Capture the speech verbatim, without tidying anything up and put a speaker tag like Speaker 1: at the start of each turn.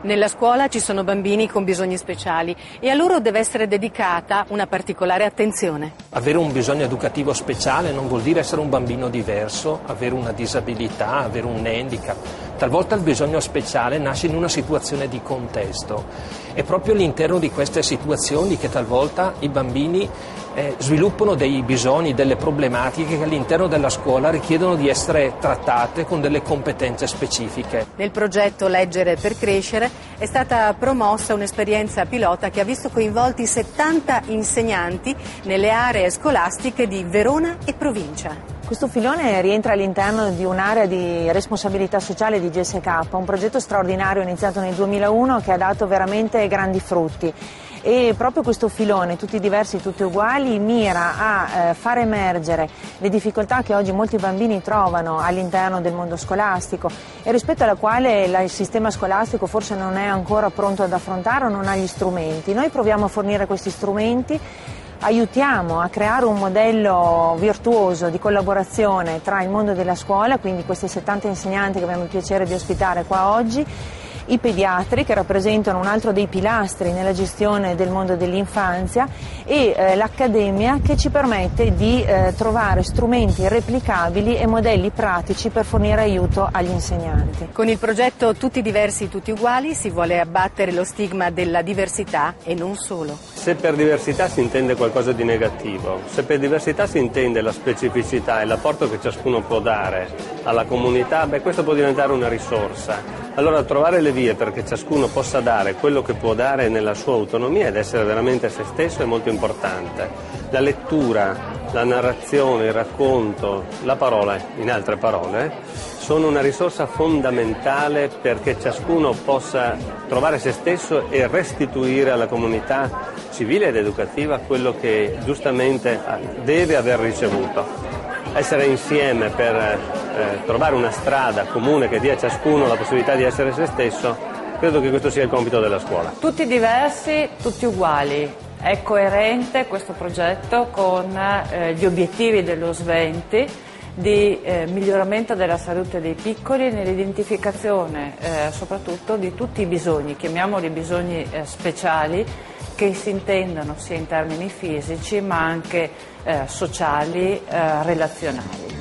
Speaker 1: Nella scuola ci sono bambini con bisogni speciali e a loro deve essere dedicata una particolare attenzione.
Speaker 2: Avere un bisogno educativo speciale non vuol dire essere un bambino diverso, avere una disabilità, avere un handicap. Talvolta il bisogno speciale nasce in una situazione di contesto. È proprio all'interno di queste situazioni che talvolta i bambini eh, sviluppano dei bisogni, delle problematiche che all'interno della scuola richiedono di essere trattate con delle competenze specifiche.
Speaker 1: Nel progetto Leggere per crescere è stata promossa un'esperienza pilota che ha visto coinvolti settanta insegnanti nelle aree scolastiche di Verona e provincia.
Speaker 3: Questo filone rientra all'interno di un'area di responsabilità sociale di G S K, un progetto straordinario iniziato nel duemilauno che ha dato veramente grandi frutti. E proprio questo filone, tutti diversi, tutti uguali, mira a eh, far emergere le difficoltà che oggi molti bambini trovano all'interno del mondo scolastico e rispetto alla quale la, il sistema scolastico forse non è ancora pronto ad affrontare o non ha gli strumenti. Noi proviamo a fornire questi strumenti, aiutiamo a creare un modello virtuoso di collaborazione tra il mondo della scuola, quindi questi settanta insegnanti che abbiamo il piacere di ospitare qua oggi, i pediatri che rappresentano un altro dei pilastri nella gestione del mondo dell'infanzia e eh, l'accademia che ci permette di eh, trovare strumenti replicabili e modelli pratici per fornire aiuto agli insegnanti.
Speaker 1: Con il progetto Tutti diversi, tutti uguali si vuole abbattere lo stigma della diversità e non solo.
Speaker 4: Se per diversità si intende qualcosa di negativo, se per diversità si intende la specificità e l'apporto che ciascuno può dare alla comunità, beh, questo può diventare una risorsa. Allora trovare le vie perché ciascuno possa dare quello che può dare nella sua autonomia ed essere veramente se stesso è molto importante. La lettura, la narrazione, il racconto, la parola, in altre parole, sono una risorsa fondamentale perché ciascuno possa trovare se stesso e restituire alla comunità civile ed educativa quello che giustamente deve aver ricevuto. Essere insieme per eh, trovare una strada comune che dia a ciascuno la possibilità di essere se stesso, credo che questo sia il compito della scuola.
Speaker 5: Tutti diversi, tutti uguali. È coerente questo progetto con eh, gli obiettivi dello Sventi di eh, miglioramento della salute dei piccoli e nell'identificazione eh, soprattutto di tutti i bisogni, chiamiamoli bisogni eh, speciali, che si intendono sia in termini fisici ma anche eh, sociali, eh, relazionali.